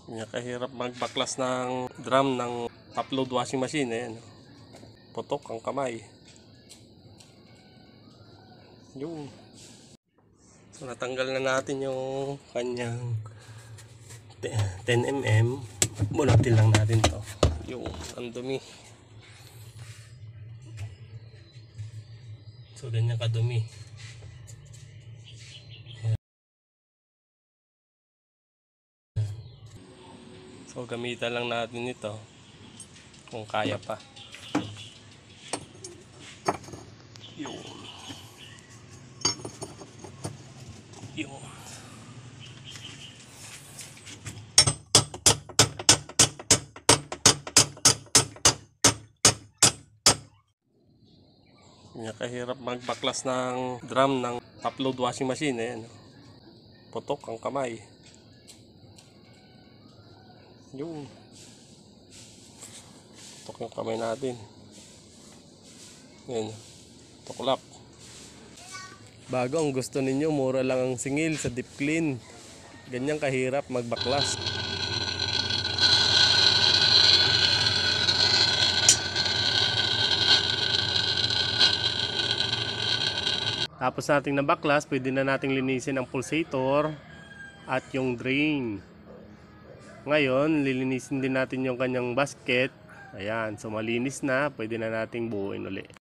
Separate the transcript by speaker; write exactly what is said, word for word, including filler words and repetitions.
Speaker 1: Kanya kahirap magbaklas ng drum ng top load washing machine. Ayan. Putok ang kamay. Yung. So natanggal na natin yung kanyang ten millimeter. Bunutin lang natin to. Yung ang dumi. So ganyan kadumi. So gamitan lang natin ito kung kaya pa. Yun. Yun. Kanya kahirap magbaklas ng drum ng top load washing machine. Ayan. Putok ang kamay. Yung putok yung kamay natin. Ayan. Tuklap. Bago ang gusto ninyo, mura lang ang singil sa deep clean. Ganyan kahirap magbaklas. Tapos nating nabaklas, pwede na nating linisin ang pulsator at yung drain. Ngayon, lilinisin din natin yung kanyang basket. Ayan, so malinis na, pwede na nating buuin uli.